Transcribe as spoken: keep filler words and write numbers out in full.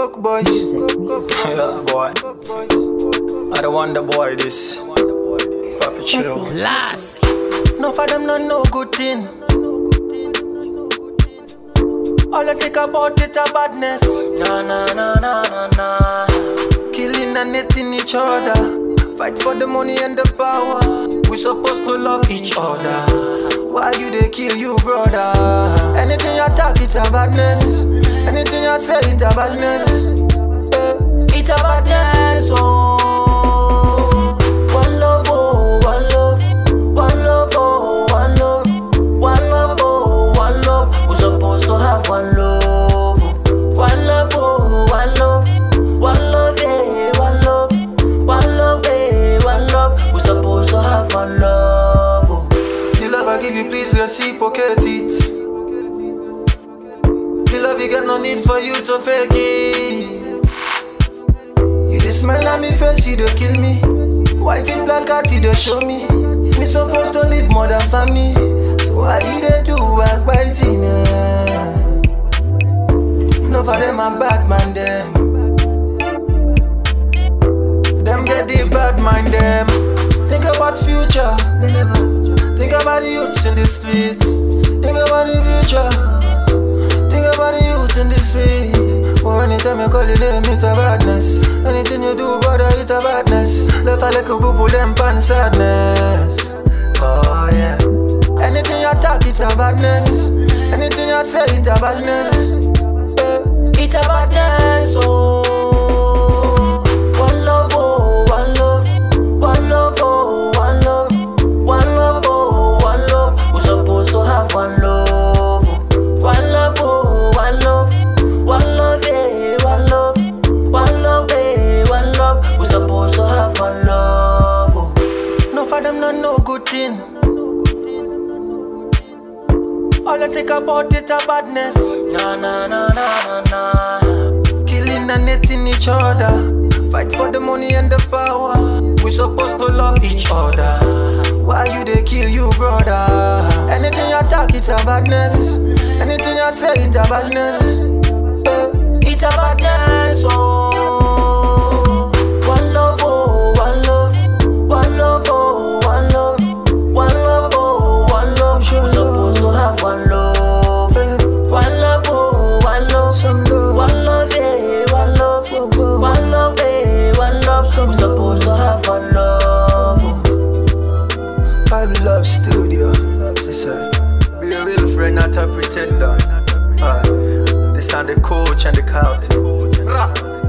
Coke boys. Yeah, boy. I don't want the boy this. Papi chill. Last. No for them not no good thing. All I think about it a badness. Na na na na na na. Killing and hating each other. Fight for the money and the power. We supposed to love each other. Why you they kill you, brother? Anything you talk, it's a badness. Anything you say, it's a badness. Eh, it's a badness, oh. One love, oh, one love. One love, oh, one love. One love, oh, one love. We're supposed to have one love. One love, oh, one love. One love, eh, one love. One love, eh, one love. We're supposed to have one love. Oh. The love I give you, please reciprocate it. The love you got, no need for you to fake it. You dey smile at me face, you dey kill me. White in black cat, you dey show me. Me supposed to live more than family. So why you dey do work biting? Eh? No for them a bad man them. Them get the bad mind them. Think about future, they never. Think about the youths in the streets. Think about the future. Think about the youths in the streets. But anytime you call it name, it's a badness. Anything you do, brother, it's a badness. Left a like a boo them pan sadness. Oh yeah. Anything you talk, it's a badness. Anything you say, it's a badness. Eh, it's a badness, oh. One love, oh, one love. One love, oh, one love. One love, oh, one love. We're supposed to have one love. One love, oh, one love. One love, eh, one love. One love, eh, one love. We're supposed to have one love. No for them not no good thing. All I think about it a badness. Na na na na na na. Killing and hating each other. Fight for the money and the power. We supposed to love each other. Why you they kill you, brother? Anything you talk, it's a badness. Anything you say, it's a badness. Eh, it's a badness, oh. One love, oh, one love. One love, oh, one love. One love, oh, one love. We're supposed to have one love. One love, oh, one love. One love, eh, one love. One love, eh, one love. We're supposed to have one love. I love studio. Listen, be a real friend, not a pretender. Uh, this on the coach and the captain.